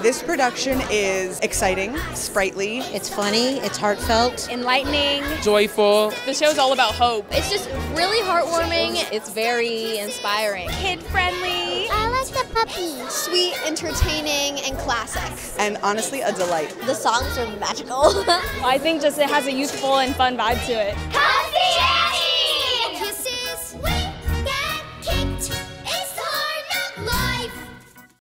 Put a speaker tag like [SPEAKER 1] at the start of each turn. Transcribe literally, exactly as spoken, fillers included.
[SPEAKER 1] This production is exciting, sprightly.
[SPEAKER 2] It's funny, it's heartfelt,
[SPEAKER 3] enlightening,
[SPEAKER 4] joyful.
[SPEAKER 3] The show's all about hope.
[SPEAKER 5] It's just really heartwarming. It's very inspiring.
[SPEAKER 3] Kid-friendly.
[SPEAKER 6] I like the puppy.
[SPEAKER 5] Sweet, entertaining, and classic.
[SPEAKER 1] And honestly, a delight.
[SPEAKER 5] The songs are magical.
[SPEAKER 3] I think just it has a youthful and fun vibe to it.